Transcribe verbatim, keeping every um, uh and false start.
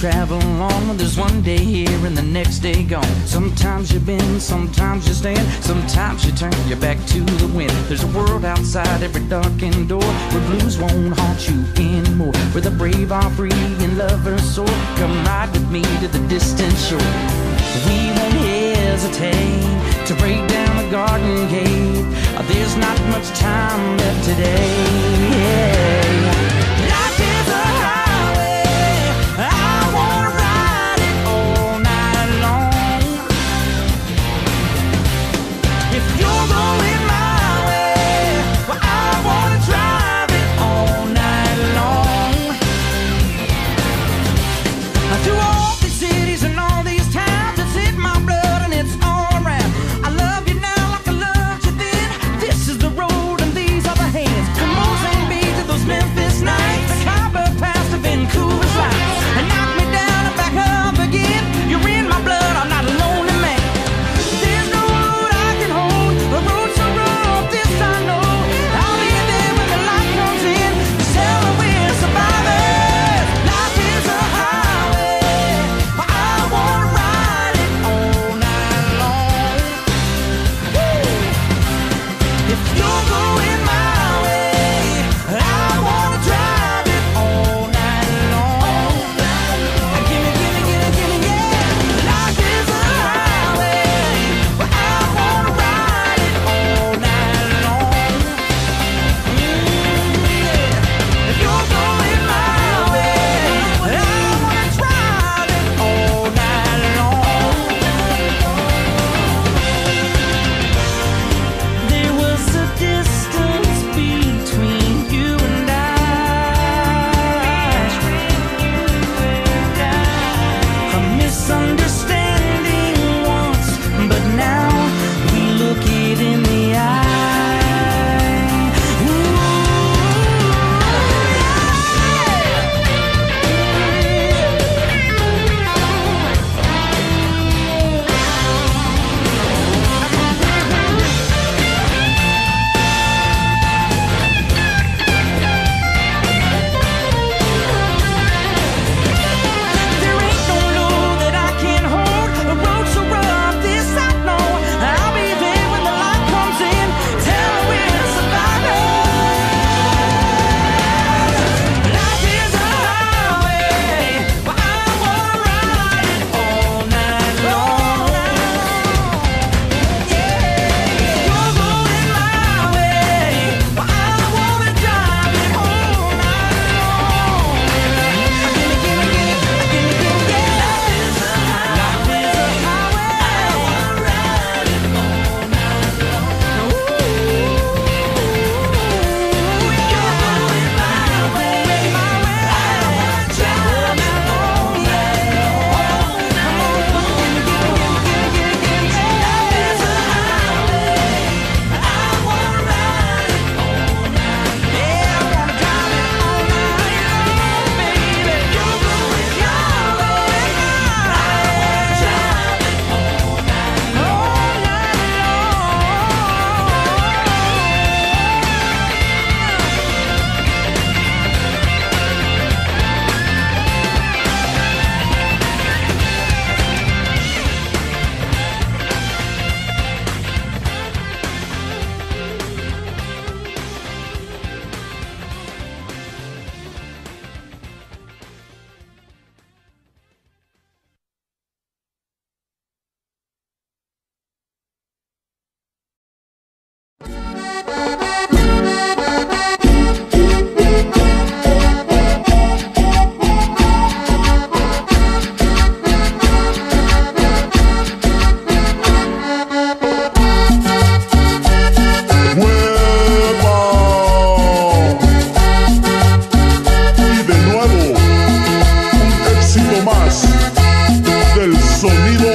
travel on. There's one day here and the next day gone. Sometimes you bend, sometimes you stand, sometimes you turn your back to the wind. There's a world outside every darkened door, where blues won't haunt you anymore, where the brave are free and lovers soar. Come ride with me to the distant shore. We won't hesitate to break down the garden gate. There's not much time left today. Yeah. Life is a highway, I wanna ride it all night long. If you're going my way, well, I wanna drive it all night long. Through all these cities and all these towns, it's in my blood and it's all around. I love you now like I loved you then. This is the road and these are the hands. Come on, Saint Beats to those Memphis nights, the Copper Pass to Vancouver's lights, and knock me down and back up again. You're in my blood, I'm not a lonely man. There's no road I can hold, a road so rough, this I know. I'll be there when the light comes in, tell her we're survivors. Life is a highway, I wanna ride it all night long. Woo! If you're going my way, I wanna drive it all night long. Gimme, gimme, gimme, gimme, yeah. Life is a highway, I wanna ride it all night long. Mm, yeah. If you're going my way, I wanna drive it all night long. There was a distance between you and I, a misunderstanding once, but now we look it in the eye. Ooh, there ain't no load that I can't hold, a road so rough, this I know. I'll be there when the light comes in, tell her we're survivors. Life is a highway, I wanna ride it all night long. Yeah, you're going my way, I wanna drive it all night long. Gimme, gimme, gimme, gimme, gimme, yeah. Life is a highway, I wanna ride it all night long. Ooh, you're going my way, my way, I wanna drive it all night long. Come on, gimme, gimme, gimme, gimme, gimme, gimme, life is a highway, I wanna ride it all night. Yeah, I wanna drive it all night long, baby. You're going your way, I wanna drive it all night, all night Y de nuevo, un éxito más del sonido